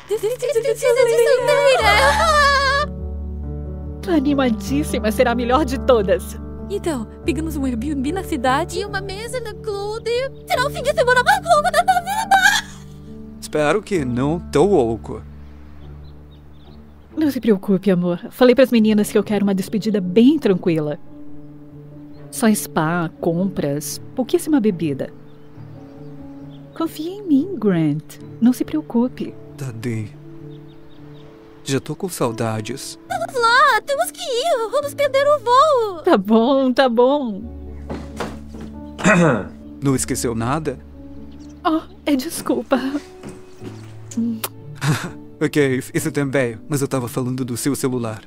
Despedida de solteira! Tô animadíssima, será a melhor de todas. Então, pegamos um Airbnb na cidade e uma mesa no clube. Será o fim de semana mais longo da tua vida! Espero que não tô louco. Não se preocupe, amor. Falei pras meninas que eu quero uma despedida bem tranquila. Só spa, compras, pouquíssima bebida. Confia em mim, Grant. Não se preocupe. Tadei. Já tô com saudades. Vamos lá, temos que ir. Vamos perder o voo. Tá bom, tá bom. Não esqueceu nada? Oh, desculpa. Ok, isso também. Mas eu tava falando do seu celular.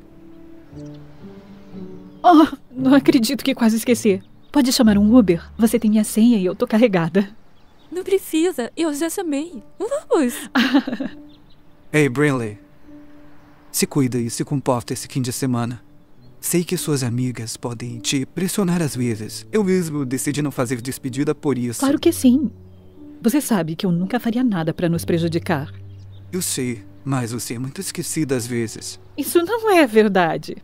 Oh, não acredito que quase esqueci. Pode chamar um Uber? Você tem minha senha e eu tô carregada. Não precisa, eu já chamei. Vamos. Ei, Brinley. Se cuida e se comporta esse fim de semana. Sei que suas amigas podem te pressionar às vezes. Eu mesmo decidi não fazer despedida por isso. Claro que sim. Você sabe que eu nunca faria nada pra nos prejudicar. Eu sei, mas você é muito esquecida às vezes. Isso não é verdade.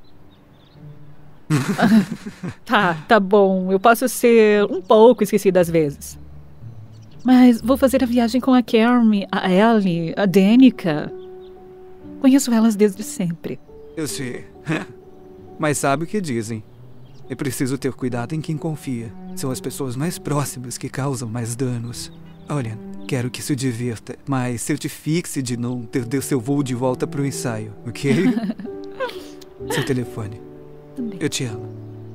Tá bom. Eu posso ser um pouco esquecida às vezes. Mas vou fazer a viagem com a Carmen, a Ellie, a Danica. Conheço elas desde sempre. Eu sei. Mas sabe o que dizem? É preciso ter cuidado em quem confia. São as pessoas mais próximas que causam mais danos. Olha, quero que se divirta, mas certifique-se de não perder seu voo de volta pro ensaio, ok? Seu telefone. Também. Eu te amo.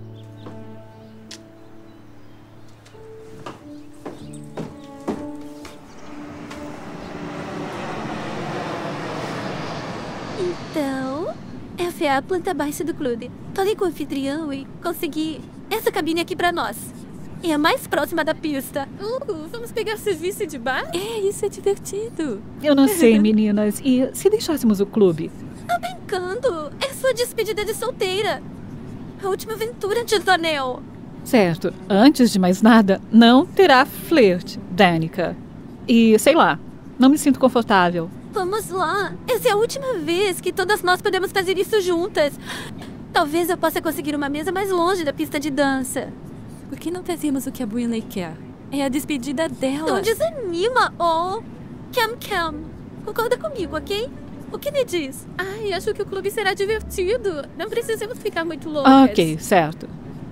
Então, essa é a planta baixa do clube. Falei com o anfitrião e consegui essa cabine aqui pra nós. É a mais próxima da pista. Vamos pegar serviço de bar? É, isso é divertido. Eu não sei, meninas. E se deixássemos o clube? Tá brincando? É sua despedida de solteira. A última aventura antes do anel. Certo. Antes de mais nada, não terá flerte, Danica. E, sei lá, não me sinto confortável. Vamos lá. Essa é a última vez que todas nós podemos fazer isso juntas. Talvez eu possa conseguir uma mesa mais longe da pista de dança. Por que não fazemos o que a Brinley quer? É a despedida dela. Não desanima, Cam. Concorda comigo, ok? O que me diz? Ai, acho que o clube será divertido. Não precisamos ficar muito loucas. Ok, certo.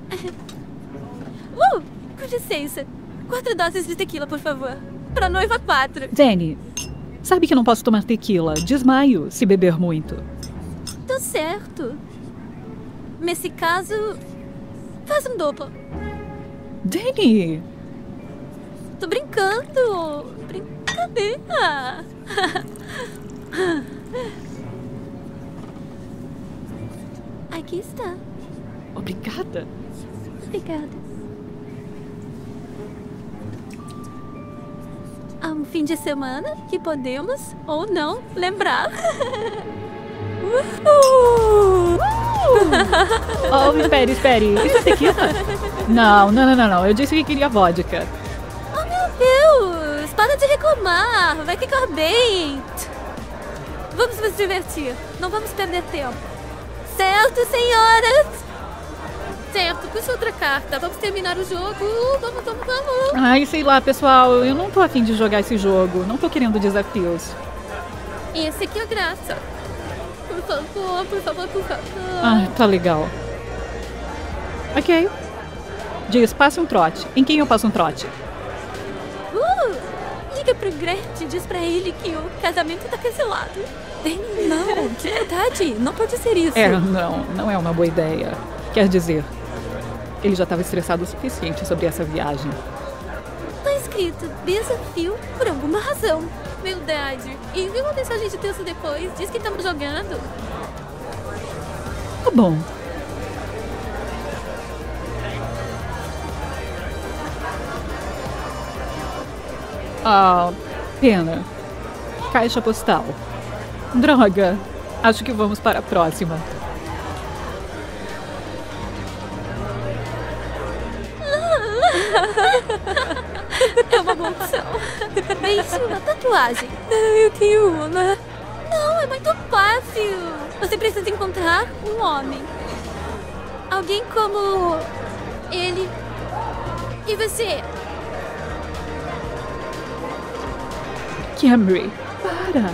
Com licença. 4 doses de tequila, por favor. Pra noiva 4. Danny, sabe que não posso tomar tequila. Desmaio se beber muito. Tá certo. Nesse caso, faz um duplo. Danny! Tô brincando. Brincadeira. Aqui está. Obrigada. Obrigada. Há um fim de semana que podemos, ou não, lembrar. Oh, espere. Isso é tequila? Não. Eu disse que queria vodka. Oh, meu Deus! Para de reclamar. Vai ficar bem. Vamos nos divertir. Não vamos perder tempo. Certo, senhoras? Certo, puxa outra carta. Vamos terminar o jogo. Vamos. Ai, sei lá, pessoal. Eu não tô afim de jogar esse jogo. Não tô querendo desafios. Esse aqui é graça. Por favor. Ah, tá legal. Ok. Diz, passe um trote. Em quem eu passo um trote? Liga pro Grant e diz pra ele que o casamento tá cancelado. Danny, não. Que verdade. Não pode ser isso. Não é uma boa ideia. Quer dizer, ele já estava estressado o suficiente sobre essa viagem. Tá escrito desafio por alguma razão. Verdade. E viu uma mensagem de texto depois? Diz que estamos jogando. Tá bom. Ah, pena. Caixa postal. Droga. Acho que vamos para a próxima. É uma boa opção. Bem, isso é uma tatuagem. Eu tenho uma. fácil. Você precisa encontrar um homem. Alguém como ele e você. Camry, para.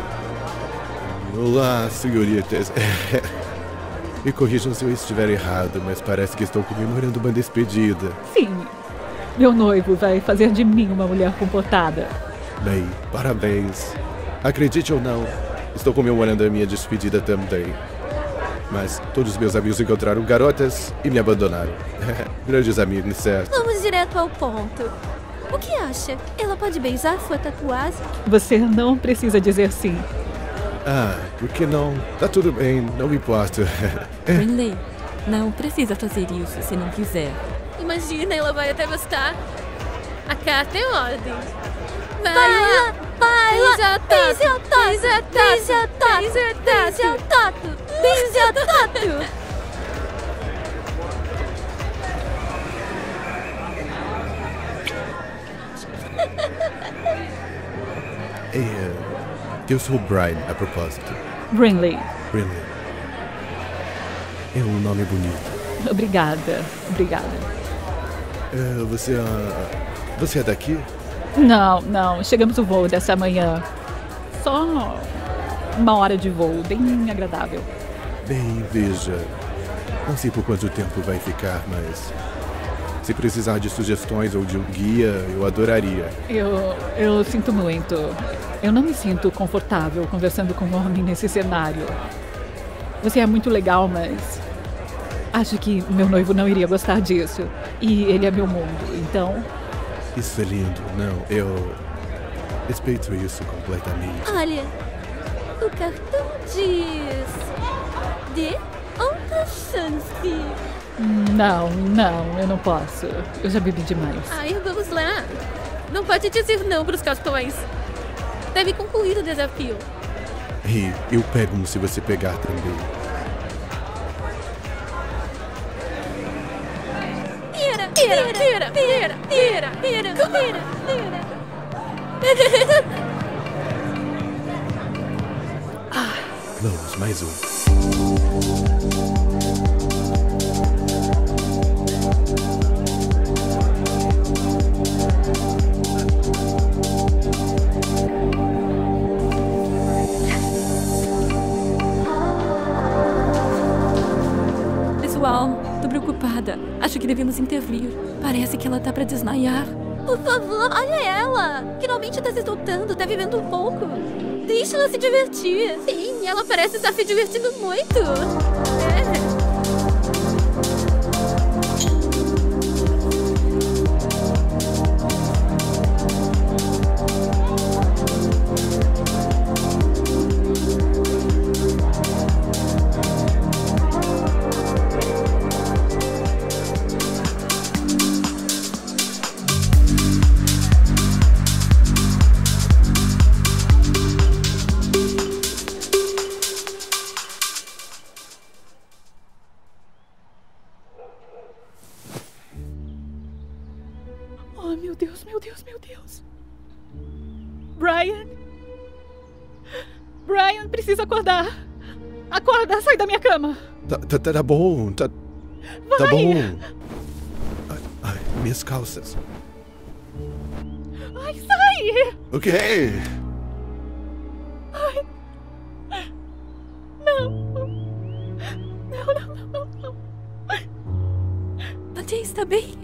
Olá, senhoritas. Me corrijam se eu estiver errado, mas parece que estou comemorando uma despedida. Sim, meu noivo vai fazer de mim uma mulher comportada. Bem, parabéns. Acredite ou não, estou comemorando a minha despedida também. Mas todos os meus amigos encontraram garotas e me abandonaram. Grandes amigos, certo? Vamos direto ao ponto. O que acha? Ela pode beijar sua tatuagem? Você não precisa dizer sim. Ah, por que não? Tá tudo bem, não me importo. Brinley, não precisa fazer isso se não quiser. Imagina, ela vai até gostar. A carta é ordem. Vai lá, beija tato, beija tato, beija tato, beija tato. Eu sou o Brian, a propósito. Brinley, Brinley. É um nome bonito. obrigada. Você é daqui? Não. Chegamos no voo dessa manhã. Só uma hora de voo, bem agradável. Bem, veja. Não sei por quanto tempo vai ficar, mas se precisar de sugestões ou de um guia, eu adoraria. Eu sinto muito. Eu não me sinto confortável conversando com um homem nesse cenário. Você é muito legal, mas acho que meu noivo não iria gostar disso. E ele é meu mundo, então... Isso é lindo. Não, eu respeito isso completamente. Olha, o cartão diz... Dê outra chance. Não, eu não posso. Eu já bebi demais. Ai, vamos lá. Não pode dizer não para os cartões. Deve concluir o desafio. E eu pego um se você pegar também. Tira. Vamos, mais um. Pessoal, tô preocupada. Acho que devemos intervir. Parece que ela tá pra desmaiar. Por favor, olha ela. Finalmente tá se soltando, tá vivendo um pouco. Deixa ela se divertir. Sim, ela parece estar se divertindo muito. É. Oh, meu Deus. Brian, precisa acordar. Acorda, sai da minha cama. Tá bom, tá Vai. bom. Ai, minhas calças. Ai, sai. Ok. Não. Nadia está bem?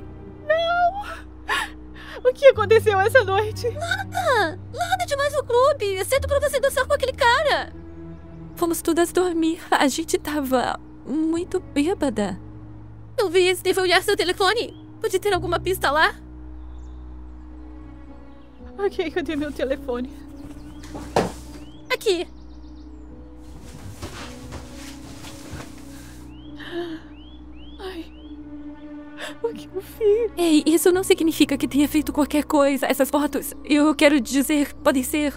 O que aconteceu essa noite? Nada demais no clube, exceto pra você dançar com aquele cara. Fomos todas dormir. A gente tava muito bêbada. Talvez deva olhar seu telefone. Pode ter alguma pista lá? Ok, cadê meu telefone? Aqui. Ai, o que eu fiz? Ei, isso não significa que tenha feito qualquer coisa. Essas fotos, eu quero dizer, podem ser...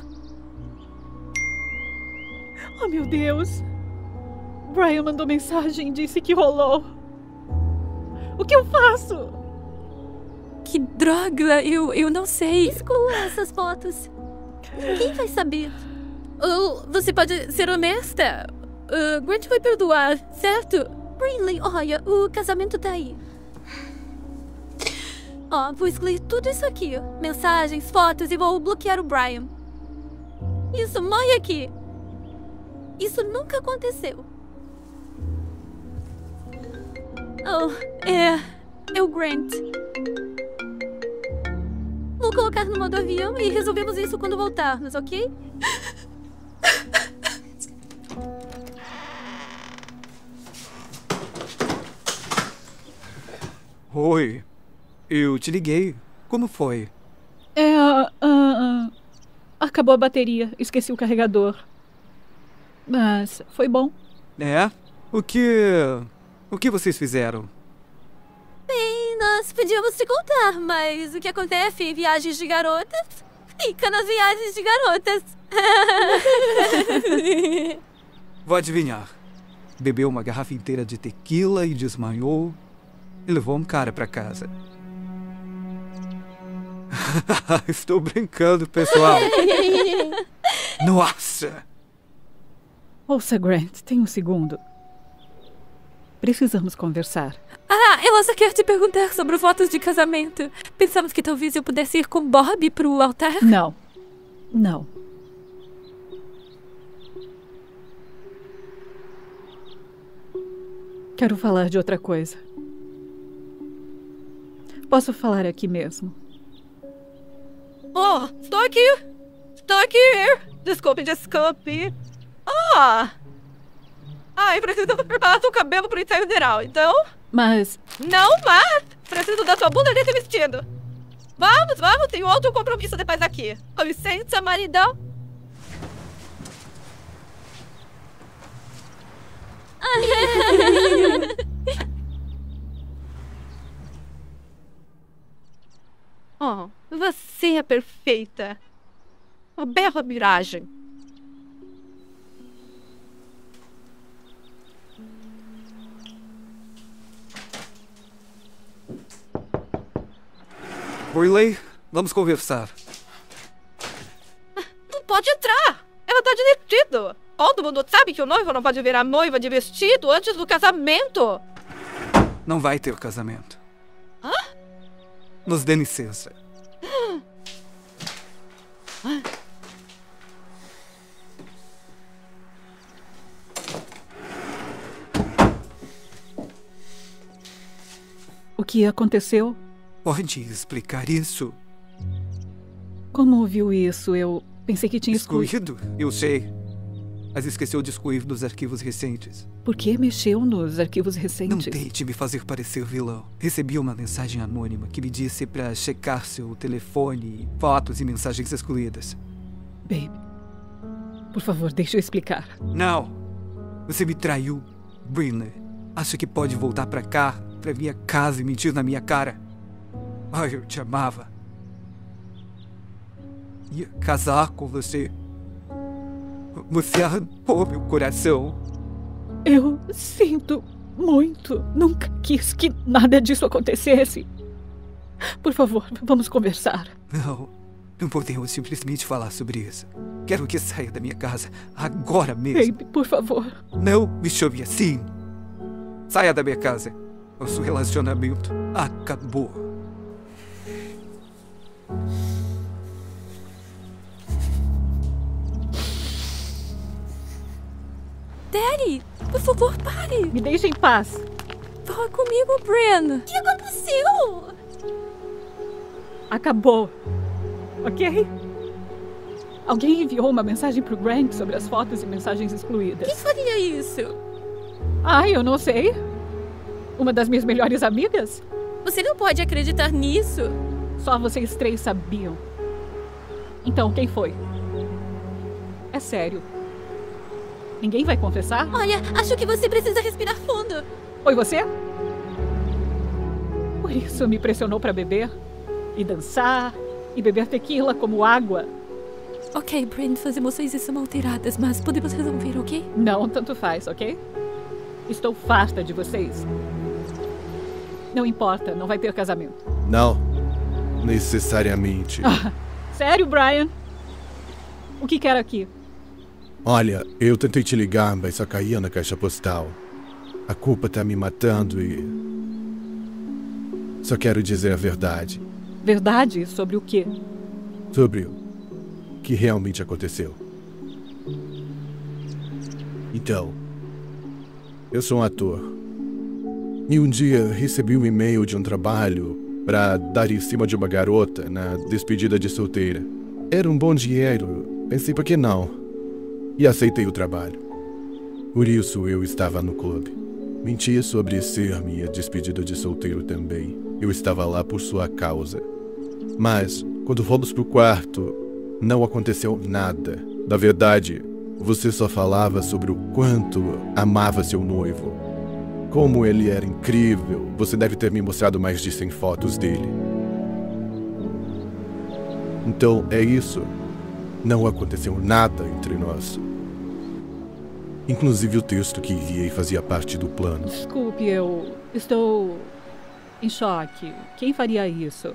Oh, meu Deus. Brian mandou mensagem e disse que rolou. O que eu faço? Que droga, eu não sei. Exclua essas fotos. Ninguém vai saber. Ou você pode ser honesta. Grant vai perdoar, certo? Brinley, olha, o casamento tá aí. Vou excluir tudo isso aqui. Mensagens, fotos e vou bloquear o Brian. Isso, morre aqui. Isso nunca aconteceu. É o Grant. Vou colocar no modo avião e resolvemos isso quando voltarmos, ok? Oi. Eu te liguei. Como foi? Acabou a bateria. Esqueci o carregador. Mas foi bom. É? O que vocês fizeram? Bem, nós podíamos te contar, mas o que acontece em viagens de garotas fica nas viagens de garotas. Vou adivinhar. Bebeu uma garrafa inteira de tequila e desmaiou e levou um cara pra casa. Estou brincando, pessoal. Nossa! Ouça, Grant, tem um segundo. Precisamos conversar. Ela só quer te perguntar sobre fotos de casamento. Pensamos que talvez eu pudesse ir com Bob pro altar. Não. Não. Quero falar de outra coisa. Posso falar aqui mesmo? Estou aqui. Estou aqui. Desculpe. Eu preciso preparar seu cabelo pro ensaio geral, então... Mas... Não, mas... Preciso da sua bunda desse vestido. Vamos, tenho outro compromisso depois aqui. Com licença, maridão. Você é perfeita. Uma bela miragem. Brinley, vamos conversar. Não pode entrar. Ela tá divertido. Todo mundo sabe que o noivo não pode ver a noiva de vestido antes do casamento. Não vai ter casamento. Nos dê licença. O que aconteceu? Pode explicar isso? Como ouviu isso? Eu pensei que tinha excluído. Eu sei. Mas esqueceu de excluir dos arquivos recentes. Por que mexeu nos arquivos recentes? Não tente me fazer parecer vilão. Recebi uma mensagem anônima que me disse pra checar seu telefone, fotos e mensagens excluídas. Baby, por favor, deixa eu explicar. Não! Você me traiu, Brinley. Acha que pode voltar pra cá, pra minha casa e mentir na minha cara? Eu te amava. Ia casar com você. Você arrancou meu coração. Eu sinto muito. Nunca quis que nada disso acontecesse. Por favor, vamos conversar. Não podemos simplesmente falar sobre isso. Quero que saia da minha casa agora mesmo. Baby, por favor. Não me chame assim. Saia da minha casa. Nosso relacionamento acabou. Daddy, por favor, pare. Me deixe em paz. Fala comigo, Bran. O que aconteceu? Acabou. Ok? Alguém enviou uma mensagem pro Grant sobre as fotos e mensagens excluídas. Quem faria isso? Eu não sei. Uma das minhas melhores amigas? Você não pode acreditar nisso. Só vocês três sabiam. Então, quem foi? É sério. Ninguém vai confessar? Olha, acho que você precisa respirar fundo. Foi você? Por isso me pressionou pra beber? E dançar? E beber tequila como água? Ok, Brent, as emoções são alteradas, mas podemos resolver, ok? Não, tanto faz, ok? Estou farta de vocês. Não importa, não vai ter casamento. Não, necessariamente. Sério, Brian? O que quer aqui? Olha, eu tentei te ligar, mas só caía na caixa postal. A culpa tá me matando e... Só quero dizer a verdade. Verdade? Sobre o quê? Sobre o que realmente aconteceu. Então, eu sou um ator. E um dia recebi um e-mail de um trabalho para dar em cima de uma garota na despedida de solteira. Era um bom dinheiro, pensei por que não? E aceitei o trabalho. Por isso eu estava no clube. Menti sobre ser minha despedida de solteiro também. Eu estava lá por sua causa. Mas, quando fomos pro quarto, não aconteceu nada. Na verdade, você só falava sobre o quanto amava seu noivo. Como ele era incrível. Você deve ter me mostrado mais de 100 fotos dele. Então, é isso. Não aconteceu nada entre nós. Inclusive o texto que enviei fazia parte do plano. Desculpe, eu estou em choque. Quem faria isso?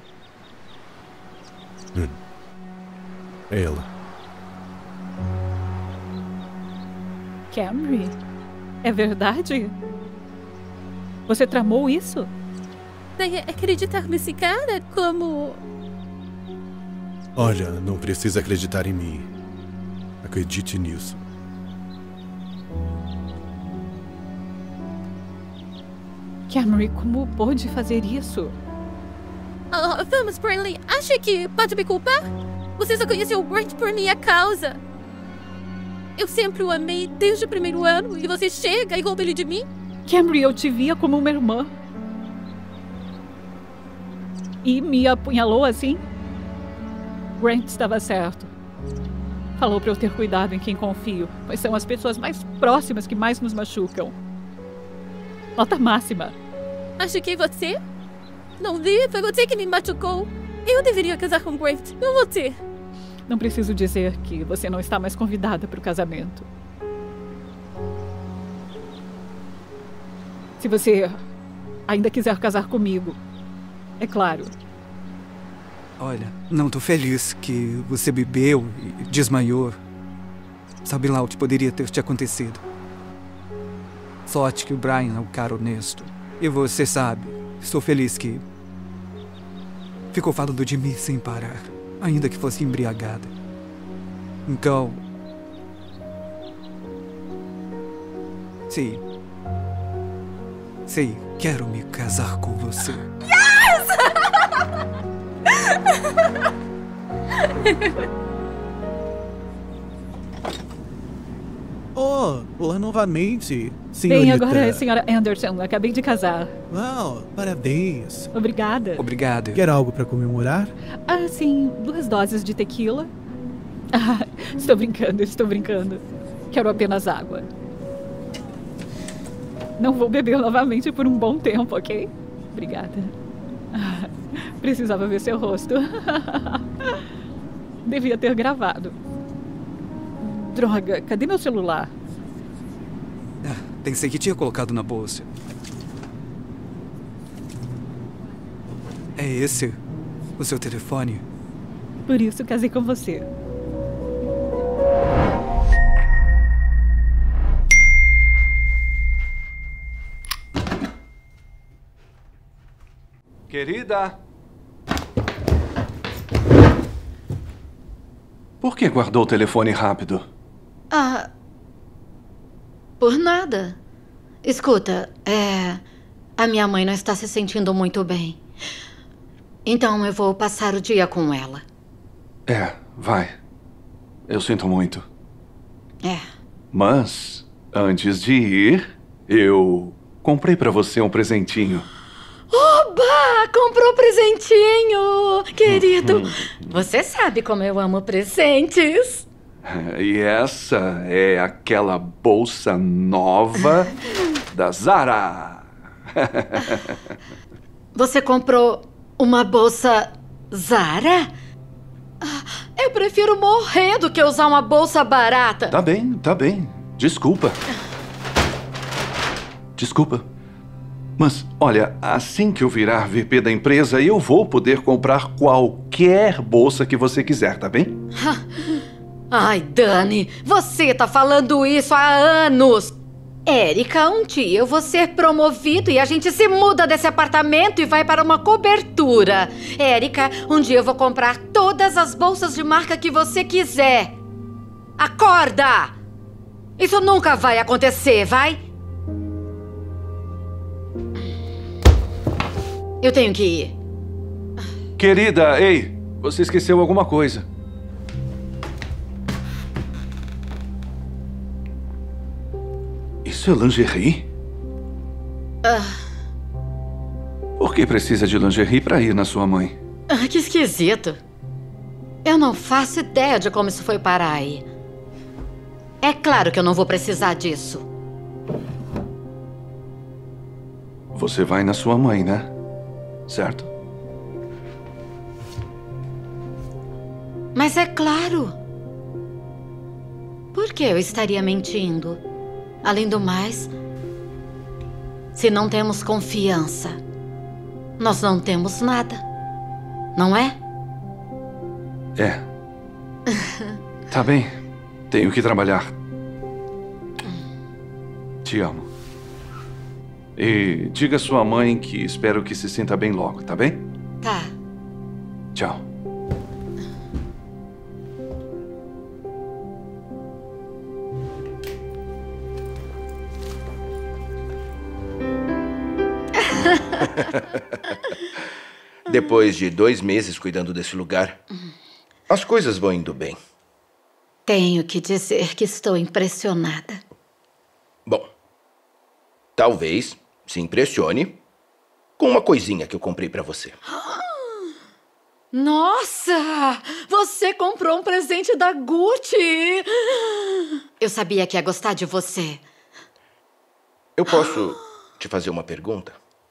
Ela. Camry? É verdade? Você tramou isso? Acreditar nesse cara como... Olha, não precisa acreditar em mim. Acredite nisso. Camry, como pôde fazer isso? Vamos, Bradley. Acha que pode me culpar? Você só conheceu o Grant por minha causa. Eu sempre o amei desde o primeiro ano e você chega e rouba ele de mim? Camry, eu te via como uma irmã. E me apunhalou assim? Grant estava certo. Falou para eu ter cuidado em quem confio, pois são as pessoas mais próximas que mais nos machucam. Nota máxima. Acho que você? Não vi, foi você que me machucou. Eu deveria casar com Grant, não você. Não preciso dizer que você não está mais convidada para o casamento. Se você ainda quiser casar comigo, é claro. Olha, não tô feliz que você bebeu e desmaiou. Sabe lá o que poderia ter te acontecido. Sorte que o Brian é um cara honesto. E você sabe, estou feliz que ficou falando de mim sem parar, ainda que fosse embriagada. Então... Sim, quero me casar com você. Oh, olá novamente, senhorita. Bem, agora, senhora Anderson, acabei de casar. Uau, parabéns. Obrigada. Obrigado. Quer algo para comemorar? Ah, sim, 2 doses de tequila. Ah, estou brincando. Quero apenas água. Não vou beber novamente por um bom tempo, ok? Obrigada. Ah, precisava ver seu rosto. Devia ter gravado. Droga, cadê meu celular? Pensei que tinha colocado na bolsa. É esse o seu telefone? Por isso casei com você. Querida! Por que guardou o telefone rápido? Ah... Por nada. Escuta, a minha mãe não está se sentindo muito bem. Então eu vou passar o dia com ela. Vai. Eu sinto muito. Mas, antes de ir, eu comprei pra você um presentinho. Oba! Comprou presentinho! Querido, você sabe como eu amo presentes. E essa é aquela bolsa nova da Zara. Você comprou uma bolsa Zara? Eu prefiro morrer do que usar uma bolsa barata. Tá bem. Desculpa. Mas, olha, assim que eu virar VP da empresa, eu vou poder comprar qualquer bolsa que você quiser, tá bem? Ai, Dani, você tá falando isso há anos. Érica, um dia eu vou ser promovido e a gente se muda desse apartamento e vai para uma cobertura. Érica, um dia eu vou comprar todas as bolsas de marca que você quiser. Acorda! Isso nunca vai acontecer, vai? Eu tenho que ir. Querida, ei, você esqueceu alguma coisa. Isso é lingerie? Por que precisa de lingerie para ir na sua mãe? Que esquisito. Eu não faço ideia de como isso foi parar aí. É claro que eu não vou precisar disso. Você vai na sua mãe, né? Certo? Mas é claro. Por que eu estaria mentindo? Além do mais, se não temos confiança, nós não temos nada. Não é? É. Tá bem. Tenho que trabalhar. Te amo. E diga à sua mãe que espero que se sinta bem logo, tá bem? Tá. Tchau. Depois de 2 meses cuidando desse lugar, as coisas vão indo bem. Tenho que dizer que estou impressionada. Bom, talvez se impressione com uma coisinha que eu comprei pra você. Nossa! Você comprou um presente da Gucci! Eu sabia que ia gostar de você. Eu posso te fazer uma pergunta?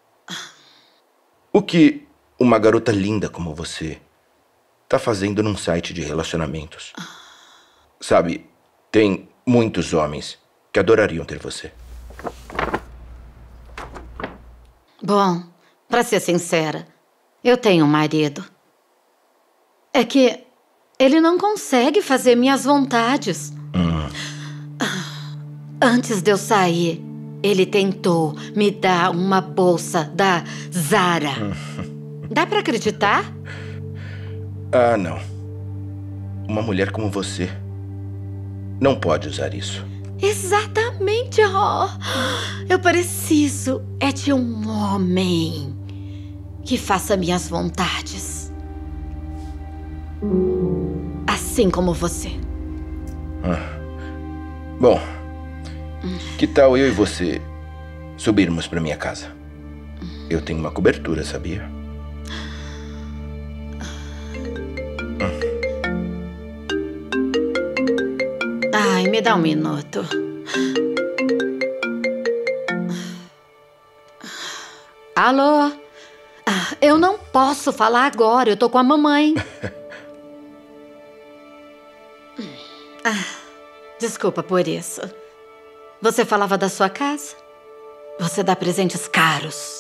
O que uma garota linda como você tá fazendo num site de relacionamentos? Sabe, tem muitos homens que adorariam ter você. Bom, pra ser sincera, eu tenho um marido. É que ele não consegue fazer minhas vontades. Antes de eu sair, ele tentou me dar uma bolsa da Zara. Dá pra acreditar? Ah, não. Uma mulher como você não pode usar isso. Exatamente, eu preciso de um homem que faça minhas vontades. Assim como você. Bom, que tal eu e você subirmos pra minha casa? Eu tenho uma cobertura, sabia? Ai, me dá um minuto. Alô? Eu não posso falar agora, eu tô com a mamãe. Desculpa por isso. Você falava da sua casa? Você dá presentes caros.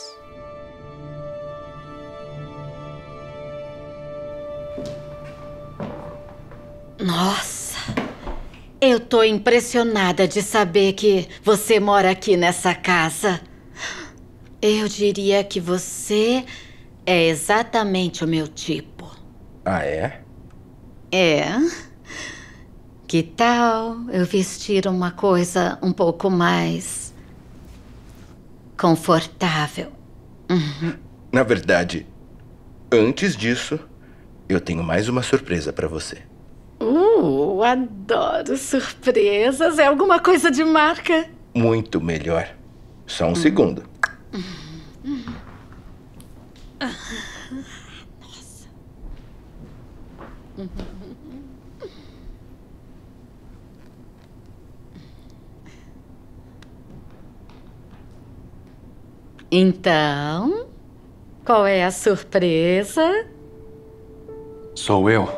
Nossa, eu tô impressionada de saber que você mora aqui nessa casa. Eu diria que você é exatamente o meu tipo. Ah, é? É. Que tal eu vestir uma coisa um pouco mais confortável? Na verdade, antes disso, eu tenho mais uma surpresa pra você. Adoro surpresas. É alguma coisa de marca? Muito melhor. Só um segundo. Nossa. Então, qual é a surpresa? Sou eu.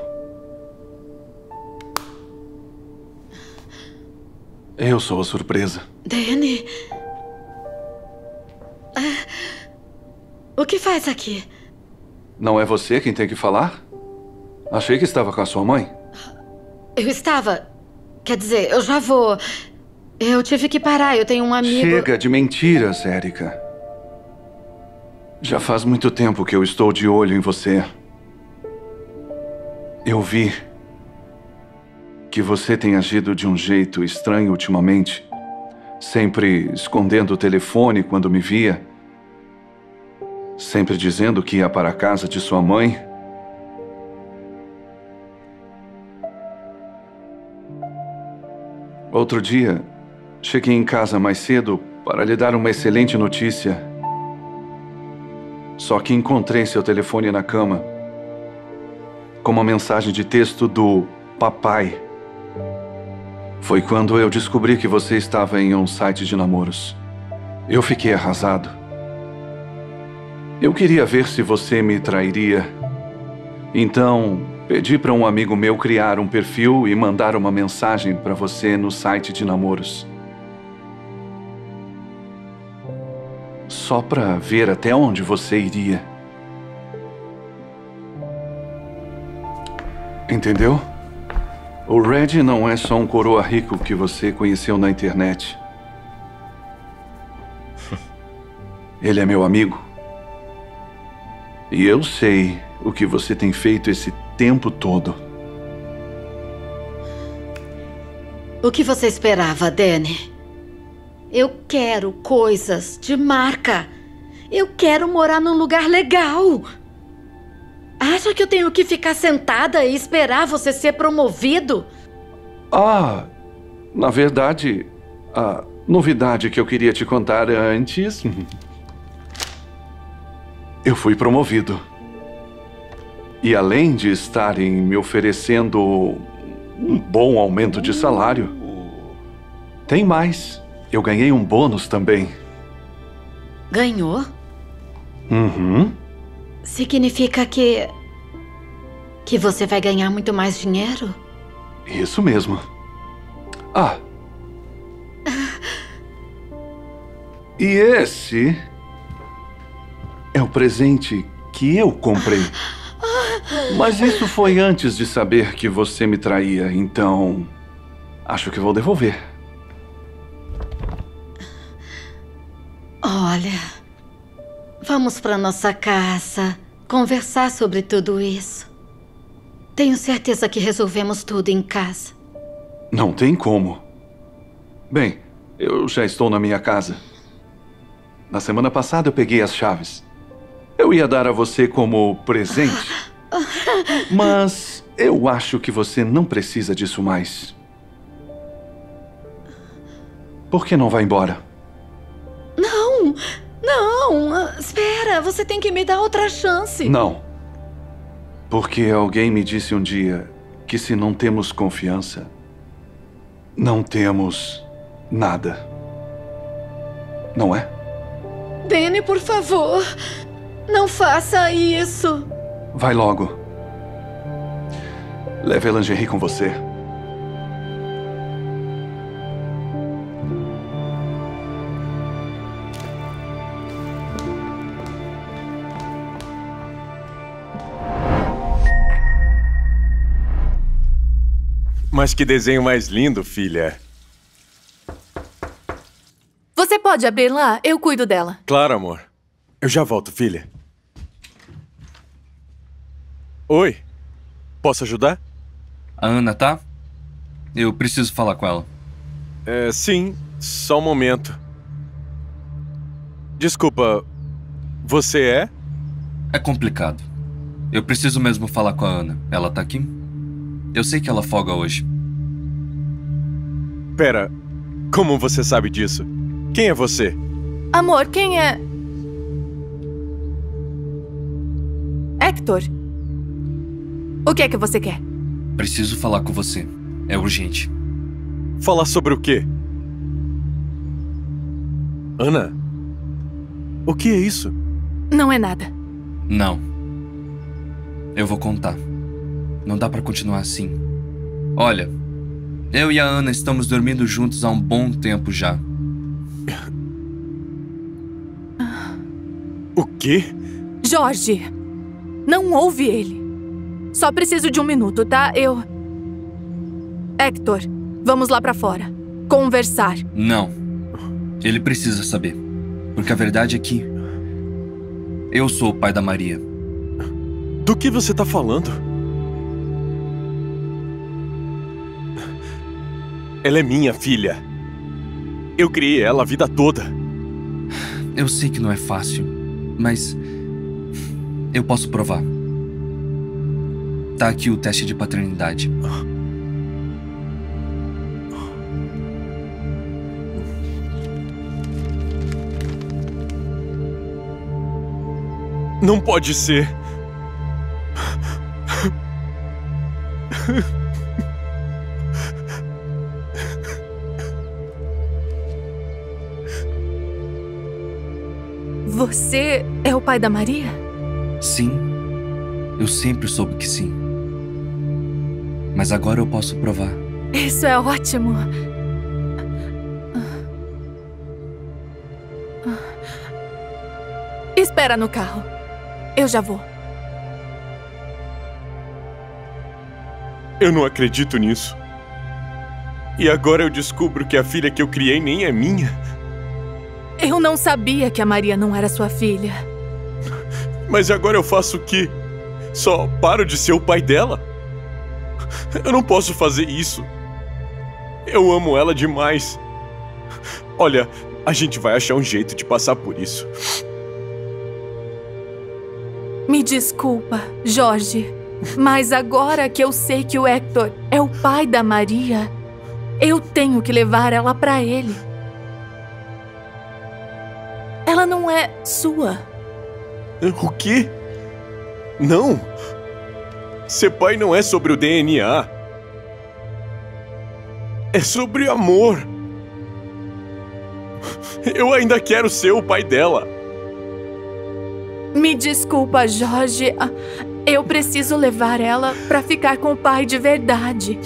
Eu sou a surpresa. Danny. O que faz aqui? Não é você quem tem que falar? Achei que estava com a sua mãe. Eu estava... Quer dizer, eu já vou... Eu tive que parar, eu tenho um amigo... Chega de mentiras, Erika. Já faz muito tempo que eu estou de olho em você. Eu vi que você tem agido de um jeito estranho ultimamente, sempre escondendo o telefone quando me via, sempre dizendo que ia para a casa de sua mãe. Outro dia, cheguei em casa mais cedo para lhe dar uma excelente notícia. Só que encontrei seu telefone na cama, com uma mensagem de texto do papai. Foi quando eu descobri que você estava em um site de namoros. Eu fiquei arrasado. Eu queria ver se você me trairia. Então, pedi para um amigo meu criar um perfil e mandar uma mensagem para você no site de namoros. Só para ver até onde você iria. Entendeu? O Red não é só um coroa rico que você conheceu na internet. Ele é meu amigo. E eu sei o que você tem feito esse tempo todo. O que você esperava, Danny? Eu quero coisas de marca. Eu quero morar num lugar legal. Acha que eu tenho que ficar sentada e esperar você ser promovido? Na verdade, a novidade que eu queria te contar antes... Eu fui promovido. E além de estarem me oferecendo um bom aumento de salário, tem mais. Eu ganhei um bônus também. Ganhou? Uhum. Significa que você vai ganhar muito mais dinheiro? Isso mesmo. E esse é o presente que eu comprei. Mas isso foi antes de saber que você me traía, então acho que vou devolver. Olha, vamos para nossa casa, conversar sobre tudo isso. Tenho certeza que resolvemos tudo em casa. Não tem como. Bem, eu já estou na minha casa. Na semana passada eu peguei as chaves. Eu ia dar a você como presente. Mas eu acho que você não precisa disso mais. Por que não vai embora? Não, espera, você tem que me dar outra chance. Não. Porque alguém me disse um dia que se não temos confiança, não temos nada. Não é? Danny, por favor, não faça isso. Vai logo. Leve a lingerie com você. Mas que desenho mais lindo, filha. Você pode abrir lá? Eu cuido dela. Claro, amor. Eu já volto, filha. Oi. Posso ajudar? A Ana tá? Eu preciso falar com ela. Sim. Só um momento. Desculpa. Você é? É complicado. Eu preciso mesmo falar com a Ana. Ela tá aqui? Eu sei que ela folga hoje. Pera. Como você sabe disso? Quem é você? Amor, quem é... Hector. O que é que você quer? Preciso falar com você. É urgente. Falar sobre o quê? Ana? O que é isso? Não é nada. Não. Eu vou contar. Não dá pra continuar assim. Olha, eu e a Ana estamos dormindo juntos há um bom tempo já. O quê? Jorge, não ouve ele. Só preciso de um minuto, tá? Hector, vamos lá pra fora. Conversar. Não. Ele precisa saber. Porque a verdade é que eu sou o pai da Maria. Do que você tá falando? Ela é minha filha. Eu criei ela a vida toda. Eu sei que não é fácil, mas eu posso provar. Tá aqui o teste de paternidade. Não pode ser. Você é o pai da Maria? Sim, eu sempre soube que sim. Mas agora eu posso provar. Isso é ótimo. Espera no carro. Eu já vou. Eu não acredito nisso. E agora eu descubro que a filha que eu criei nem é minha. Eu não sabia que a Maria não era sua filha. Mas agora eu faço o quê? Só paro de ser o pai dela? Eu não posso fazer isso. Eu amo ela demais. Olha, a gente vai achar um jeito de passar por isso. Me desculpa, Jorge, mas agora que eu sei que o Hector é o pai da Maria, eu tenho que levar ela pra ele. Ela não é sua. O quê? Não. Ser pai não é sobre o DNA. É sobre amor. Eu ainda quero ser o pai dela. Me desculpa, Jorge. Eu preciso levar ela pra ficar com o pai de verdade.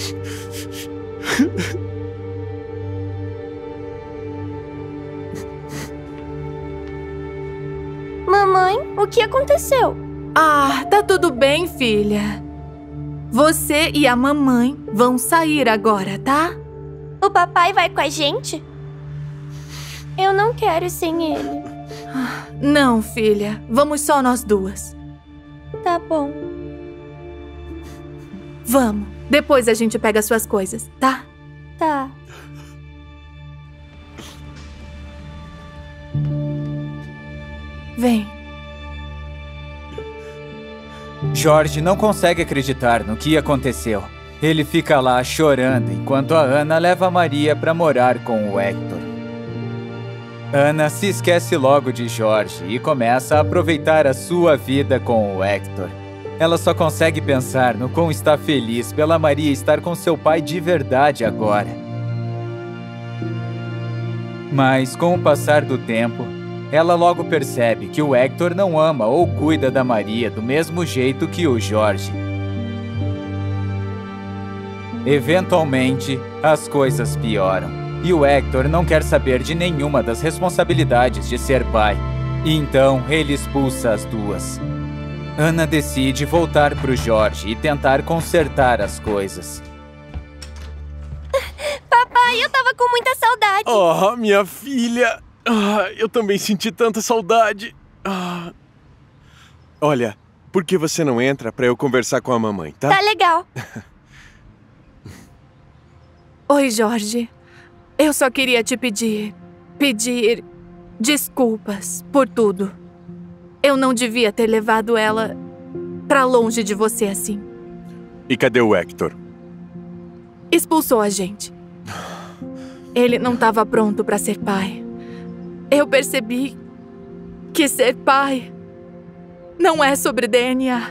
Mamãe, o que aconteceu? Ah, tá tudo bem, filha. Você e a mamãe vão sair agora, tá? O papai vai com a gente? Eu não quero ir sem ele. Não, filha. Vamos só nós duas. Tá bom. Vamos. Depois a gente pega suas coisas, tá? Tá. Vem. Jorge não consegue acreditar no que aconteceu. Ele fica lá chorando enquanto a Ana leva a Maria para morar com o Hector. Ana se esquece logo de Jorge e começa a aproveitar a sua vida com o Hector. Ela só consegue pensar no quão está feliz pela Maria estar com seu pai de verdade agora. Mas com o passar do tempo, ela logo percebe que o Hector não ama ou cuida da Maria do mesmo jeito que o Jorge. Eventualmente, as coisas pioram, e o Hector não quer saber de nenhuma das responsabilidades de ser pai. E então, ele expulsa as duas. Ana decide voltar pro Jorge e tentar consertar as coisas. Papai, eu tava com muita saudade. Oh, minha filha! Eu também senti tanta saudade. Olha, por que você não entra pra eu conversar com a mamãe, tá? Tá legal. Oi, Jorge. Eu só queria te pedir desculpas por tudo. Eu não devia ter levado ela pra longe de você assim. E cadê o Hector? Expulsou a gente. Ele não estava pronto pra ser pai. Eu percebi que ser pai não é sobre DNA.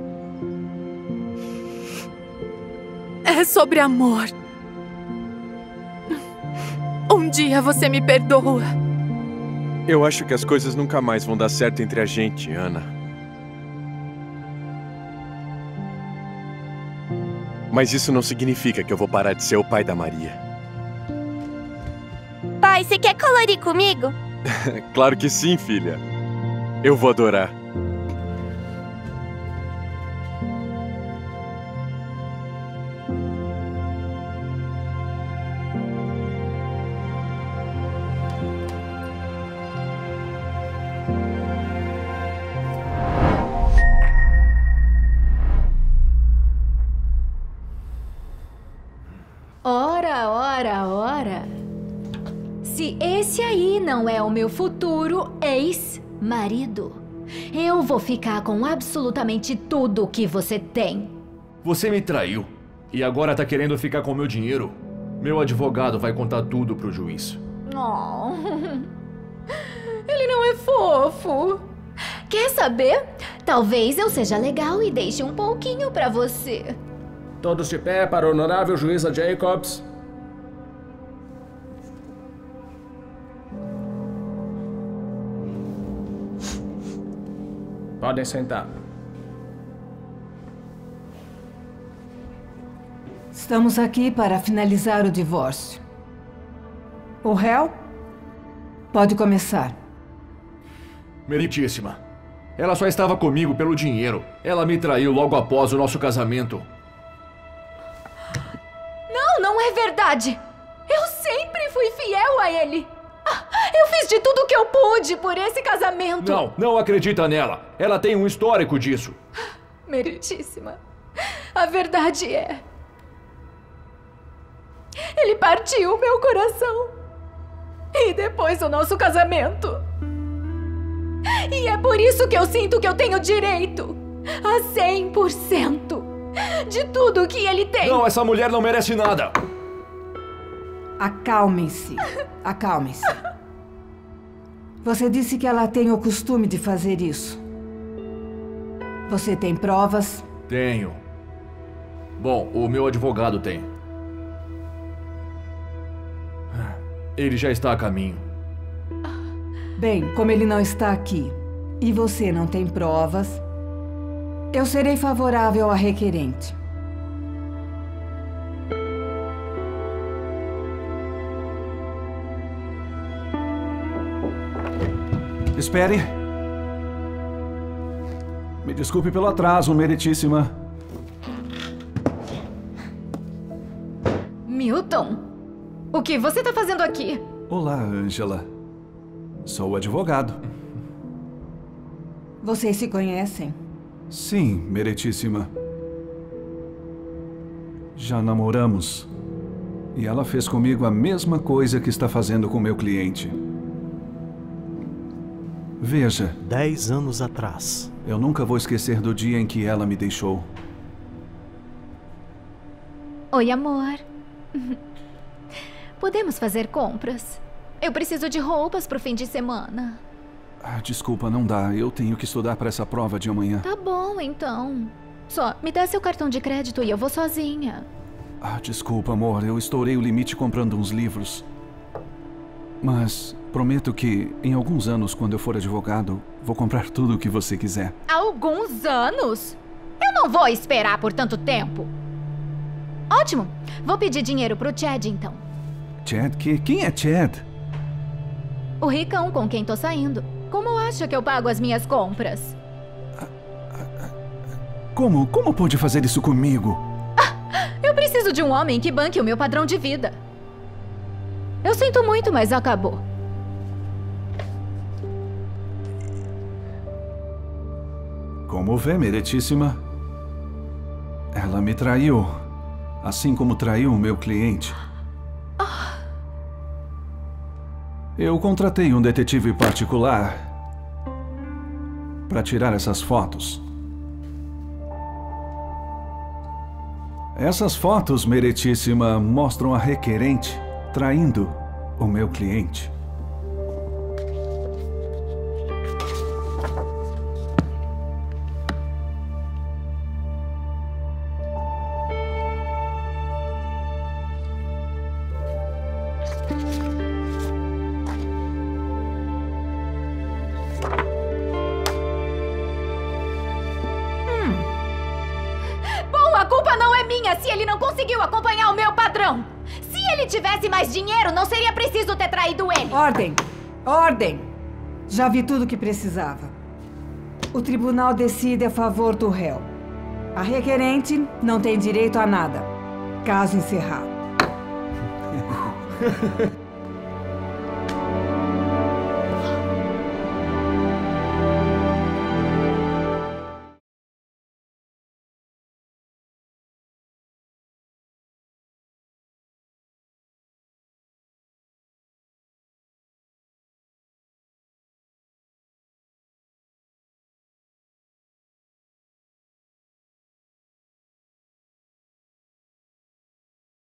É sobre amor. Um dia você me perdoa. Eu acho que as coisas nunca mais vão dar certo entre a gente, Ana. Mas isso não significa que eu vou parar de ser o pai da Maria. Pai, você quer colorir comigo? Claro que sim, filha. Eu vou adorar. Agora, se esse aí não é o meu futuro ex-marido, eu vou ficar com absolutamente tudo que você tem. Você me traiu e agora tá querendo ficar com meu dinheiro. Meu advogado vai contar tudo pro juiz. Oh, ele não é fofo. Quer saber? Talvez eu seja legal e deixe um pouquinho pra você. Todos de pé para a honorável juíza Jacobs. Podem sentar. Estamos aqui para finalizar o divórcio. O réu pode começar. Meritíssima, ela só estava comigo pelo dinheiro. Ela me traiu logo após o nosso casamento. Não é verdade! Eu sempre fui fiel a ele! Eu fiz de tudo o que eu pude por esse casamento! Não acredita nela! Ela tem um histórico disso! Meritíssima, a verdade é... ele partiu meu coração! E depois do nosso casamento... E é por isso que eu sinto que eu tenho direito a 100% de tudo que ele tem. Não, essa mulher não merece nada. Acalmem-se. Acalmem-se. Você disse que ela tem o costume de fazer isso. Você tem provas? Tenho. Bom, o meu advogado tem. Ele já está a caminho. Bem, como ele não está aqui e você não tem provas, eu serei favorável à requerente. Espere. Me desculpe pelo atraso, meritíssima. Milton, o que você está fazendo aqui? Olá, Angela. Sou o advogado. Vocês se conhecem? Sim, meritíssima. Já namoramos. E ela fez comigo a mesma coisa que está fazendo com meu cliente. Veja. 10 anos atrás. Eu nunca vou esquecer do dia em que ela me deixou. Oi, amor. Podemos fazer compras? Eu preciso de roupas pro fim de semana. Desculpa, não dá. Eu tenho que estudar para essa prova de amanhã. Tá bom, então. Só me dá seu cartão de crédito e eu vou sozinha. Desculpa, amor. Eu estourei o limite comprando uns livros. Mas prometo que, em alguns anos, quando eu for advogado, vou comprar tudo o que você quiser. Alguns anos? Eu não vou esperar por tanto tempo. Ótimo. Vou pedir dinheiro pro Chad, então. Chad? Quem é Chad? O ricão com quem tô saindo. Como acha que eu pago as minhas compras? Como pode fazer isso comigo? Eu preciso de um homem que banque o meu padrão de vida. Eu sinto muito, mas acabou. Como vê, meritíssima? Ela me traiu. Assim como traiu o meu cliente. Eu contratei um detetive particular para tirar essas fotos. Essas fotos, meritíssima, mostram a requerente traindo o meu cliente. Se ele não conseguiu acompanhar o meu padrão. Se ele tivesse mais dinheiro, não seria preciso ter traído ele. Ordem! Ordem! Já vi tudo o que precisava. O tribunal decide a favor do réu. A requerente não tem direito a nada. Caso encerrado.